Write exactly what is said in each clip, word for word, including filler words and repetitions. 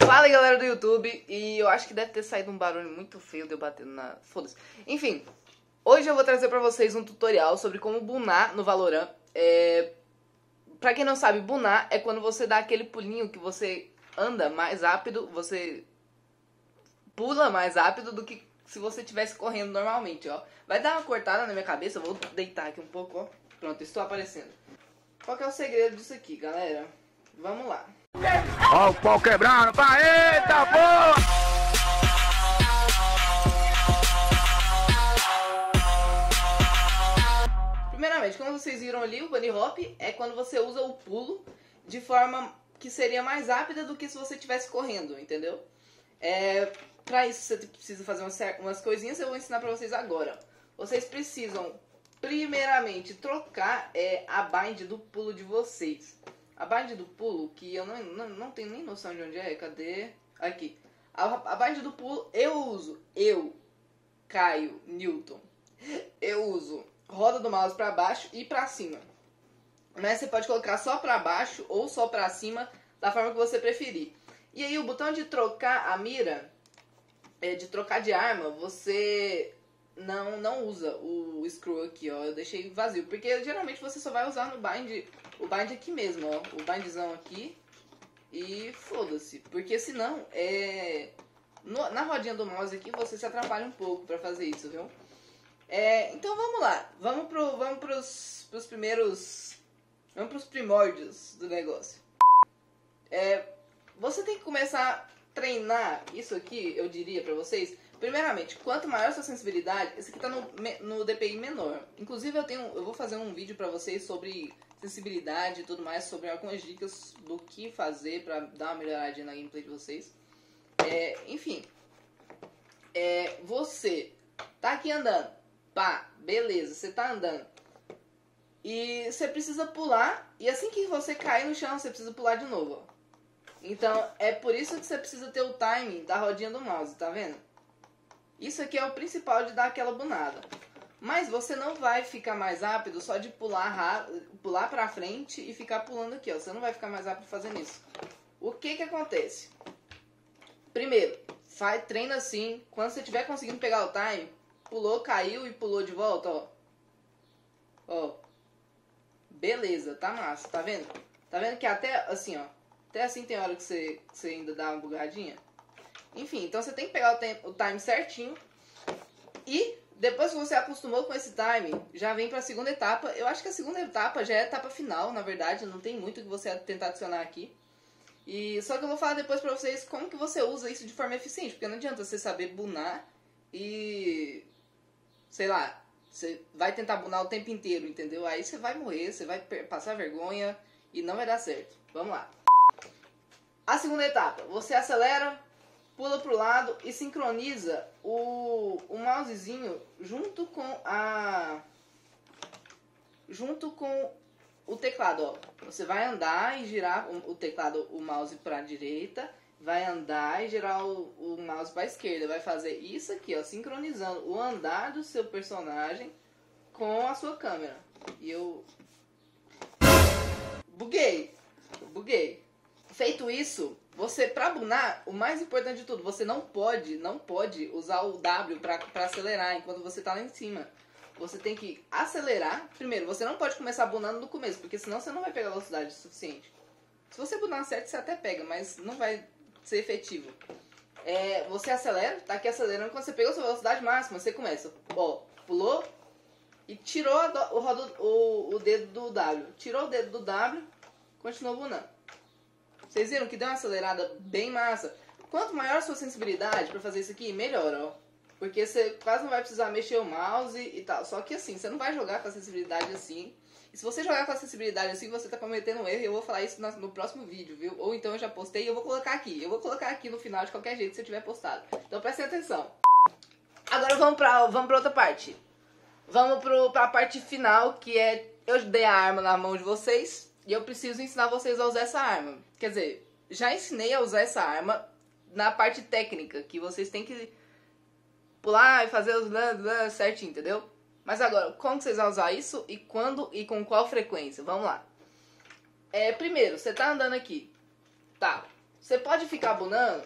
Fala galera do YouTube, e eu acho que deve ter saído um barulho muito feio de eu batendo na... Foda-se. Enfim, hoje eu vou trazer pra vocês um tutorial sobre como bunar no Valorant. É... Pra quem não sabe, bunar é quando você dá aquele pulinho que você anda mais rápido, você pula mais rápido do que se você estivesse correndo normalmente, ó. Vai dar uma cortada na minha cabeça, eu vou deitar aqui um pouco, ó. Pronto, estou aparecendo. Qual que é o segredo disso aqui, galera? Vamos lá. Ó o pau quebrando, pá, eita porra! Primeiramente, como vocês viram ali, o bunny hop é quando você usa o pulo de forma que seria mais rápida do que se você estivesse correndo, entendeu? É, pra isso você precisa fazer umas, umas coisinhas, eu vou ensinar pra vocês agora. Vocês precisam, primeiramente, trocar é, a bind do pulo de vocês. A bind do pulo, que eu não, não, não tenho nem noção de onde é, cadê? Aqui. A, a bind do pulo eu uso, eu, Caio Newton, eu uso roda do mouse pra baixo e pra cima. Mas você pode colocar só pra baixo ou só pra cima, da forma que você preferir. E aí o botão de trocar a mira, é, de trocar de arma, você não, não usa o screw aqui, ó. Eu deixei vazio, porque geralmente você só vai usar no bind, o bind aqui mesmo, ó. O bindzão aqui e foda-se. Porque senão, é, no, na rodinha do mouse aqui você se atrapalha um pouco pra fazer isso, viu? É, então vamos lá, vamos, pro, vamos pros, pros primeiros, vamos pros primórdios do negócio. É, você tem que começar a treinar isso aqui, eu diria pra vocês. Primeiramente, quanto maior a sua sensibilidade, esse aqui tá no, no D P I menor. Inclusive eu, tenho, eu vou fazer um vídeo pra vocês sobre sensibilidade e tudo mais, sobre algumas dicas do que fazer pra dar uma melhoradinha na gameplay de vocês. É, enfim, é, você tá aqui andando. Pá, beleza, você tá andando. E você precisa pular. E assim que você cair no chão, você precisa pular de novo, ó. Então, é por isso que você precisa ter o timing da rodinha do mouse, tá vendo? Isso aqui é o principal de dar aquela bunada. Mas você não vai ficar mais rápido só de pular, pular pra frente e ficar pulando aqui, ó. Você não vai ficar mais rápido fazendo isso. O que que acontece? Primeiro, faz, treina assim. Quando você estiver conseguindo pegar o time... Pulou, caiu e pulou de volta, ó. Ó. Beleza, tá massa, tá vendo? Tá vendo que até assim, ó. Até assim tem hora que você, que você ainda dá uma bugadinha. Enfim, então você tem que pegar o, tempo, o time certinho. E depois que você acostumou com esse time, já vem pra segunda etapa. Eu acho que a segunda etapa já é a etapa final, na verdade. Não tem muito que você tentar adicionar aqui. E só que eu vou falar depois pra vocês como que você usa isso de forma eficiente. Porque não adianta você saber bunar e... sei lá, você vai tentar bunar o tempo inteiro, entendeu? Aí você vai morrer, você vai passar vergonha e não vai dar certo. Vamos lá. A segunda etapa, você acelera, pula pro lado e sincroniza o, o mousezinho junto com a... junto com o teclado, ó. Você vai andar e girar o, o teclado, o mouse pra direita, vai andar e girar o, o mouse para a esquerda. Vai fazer isso aqui, ó, sincronizando o andar do seu personagem com a sua câmera. E eu... Buguei! Buguei. Feito isso, você, pra bunar, o mais importante de tudo, você não pode, não pode usar o W pra, pra acelerar enquanto você tá lá em cima. Você tem que acelerar. Primeiro, você não pode começar bunando no começo, porque senão você não vai pegar velocidade suficiente. Se você bunar certo, você até pega, mas não vai ser efetivo. É, você acelera, tá aqui acelerando. Quando você pegou a sua velocidade máxima, você começa, ó, pulou e tirou a do, o, rodo, o, o dedo do W. Tirou o dedo do W, continuou bunando. Vocês viram que deu uma acelerada bem massa. Quanto maior a sua sensibilidade pra fazer isso aqui, melhor, ó. Porque você quase não vai precisar mexer o mouse e tal. Só que assim, você não vai jogar com a sensibilidade assim. E se você jogar com a sensibilidade assim, você tá cometendo um erro. E eu vou falar isso no, no próximo vídeo, viu? Ou então eu já postei e eu vou colocar aqui. Eu vou colocar aqui no final de qualquer jeito se eu tiver postado. Então prestem atenção. Agora vamos pra, vamos pra outra parte. Vamos pro, pra parte final, que é... Eu dei a arma na mão de vocês e eu preciso ensinar vocês a usar essa arma. Quer dizer, já ensinei a usar essa arma na parte técnica, que vocês têm que pular e fazer os certinho, entendeu? Mas agora, como vocês vão usar isso e quando e com qual frequência? Vamos lá. É, primeiro, você tá andando aqui. Tá. Você pode ficar bunando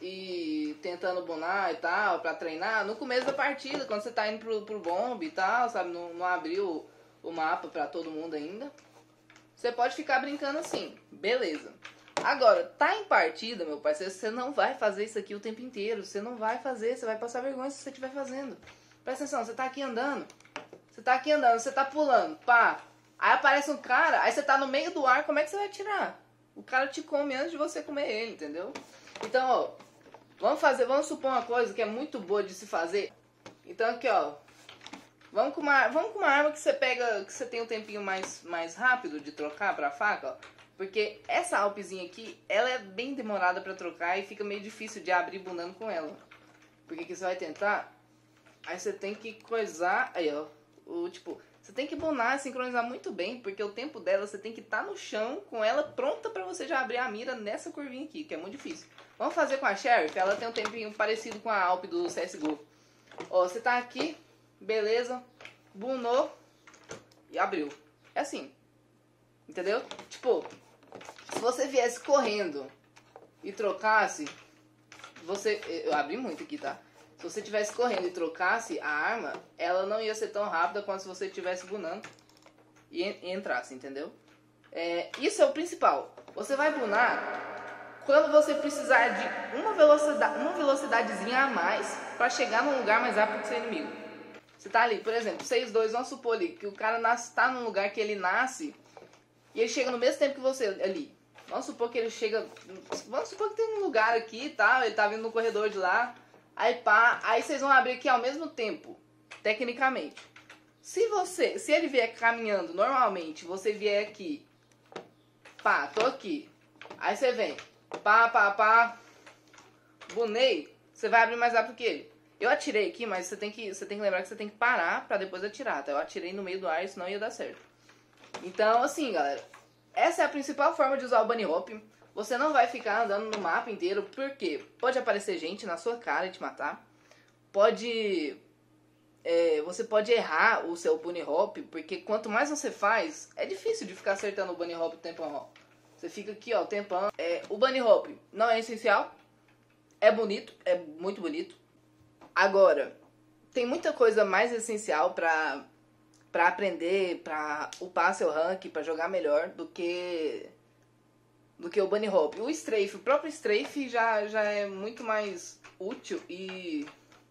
e tentando bunar e tal, pra treinar, no começo da partida, quando você tá indo pro, pro bomb e tal, sabe? Não, não abriu o, o mapa pra todo mundo ainda. Você pode ficar brincando assim, beleza. Agora, tá em partida, meu parceiro, você não vai fazer isso aqui o tempo inteiro. Você não vai fazer, você vai passar vergonha se você estiver fazendo. Presta atenção, você tá aqui andando. Você tá aqui andando, você tá pulando, pá. Aí aparece um cara, aí você tá no meio do ar, como é que você vai atirar? O cara te come antes de você comer ele, entendeu? Então, ó, vamos fazer, vamos supor uma coisa que é muito boa de se fazer. Então aqui, ó, vamos com uma, vamos com uma arma que você pega, que você tem um tempinho mais, mais rápido de trocar pra faca, ó. Porque essa alpezinha aqui, ela é bem demorada pra trocar e fica meio difícil de abrir bunando com ela. Porque que você vai tentar, aí você tem que coisar, aí ó, o tipo, você tem que bunar, sincronizar muito bem, porque o tempo dela você tem que estar no chão com ela pronta pra você já abrir a mira nessa curvinha aqui, que é muito difícil. Vamos fazer com a Sheriff, ela tem um tempinho parecido com a Alp do C S G O. Ó, você tá aqui, beleza, bunou e abriu. É assim, entendeu? Tipo, se você viesse correndo e trocasse, você... Eu abri muito aqui, tá? Se você estivesse correndo e trocasse a arma, ela não ia ser tão rápida quanto se você estivesse bunando e, e entrasse, entendeu? É, isso é o principal. Você vai bunar quando você precisar de uma velocidade, uma velocidadezinha a mais para chegar num lugar mais rápido que o seu inimigo. Você tá ali, por exemplo, seis dois, vamos supor ali que o cara nasce, tá num lugar que ele nasce e ele chega no mesmo tempo que você ali. Vamos supor que ele chega... Vamos supor que tem um lugar aqui e tal, ele tá vindo no corredor de lá. Aí pá, aí vocês vão abrir aqui ao mesmo tempo, tecnicamente. Se você, se ele vier caminhando normalmente, você vier aqui, pá, tô aqui. Aí você vem, pá, pá, pá, bunei, você vai abrir mais rápido que ele. Eu atirei aqui, mas você tem que, você tem que lembrar que você tem que parar pra depois atirar, tá? Eu atirei no meio do ar, senão ia dar certo. Então, assim, galera, essa é a principal forma de usar o bunny hop. Você não vai ficar andando no mapa inteiro, porque pode aparecer gente na sua cara e te matar. Pode... É, você pode errar o seu bunny hop, porque quanto mais você faz, é difícil de ficar acertando o bunny hop o tempão. Você fica aqui, ó, o tempão. É, o bunny hop não é essencial, é bonito, é muito bonito. Agora, tem muita coisa mais essencial pra, pra aprender, pra upar seu rank, pra jogar melhor do que... do que o bunny hop. O strafe, o próprio strafe já, já é muito mais útil e...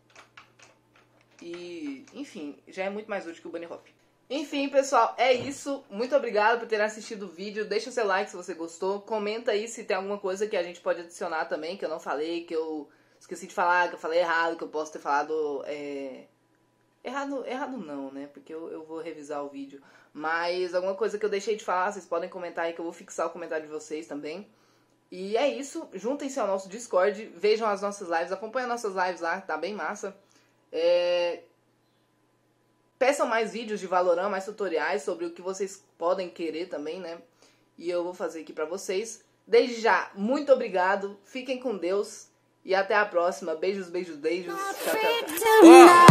E, enfim, já é muito mais útil que o bunny hop. Enfim, pessoal, é isso. Muito obrigado por terem assistido o vídeo. Deixa o seu like se você gostou. Comenta aí se tem alguma coisa que a gente pode adicionar também, que eu não falei, que eu esqueci de falar, que eu falei errado, que eu posso ter falado... É... Errado, errado não, né? Porque eu, eu vou revisar o vídeo. Mas alguma coisa que eu deixei de falar, vocês podem comentar aí que eu vou fixar o comentário de vocês também. E é isso. Juntem-se ao nosso Discord. Vejam as nossas lives. Acompanhem nossas lives lá, tá bem massa. É... Peçam mais vídeos de Valorant, mais tutoriais sobre o que vocês podem querer também, né? E eu vou fazer aqui pra vocês. Desde já, muito obrigado. Fiquem com Deus. E até a próxima. Beijos, beijos, beijos. Tchau, tchau, tchau.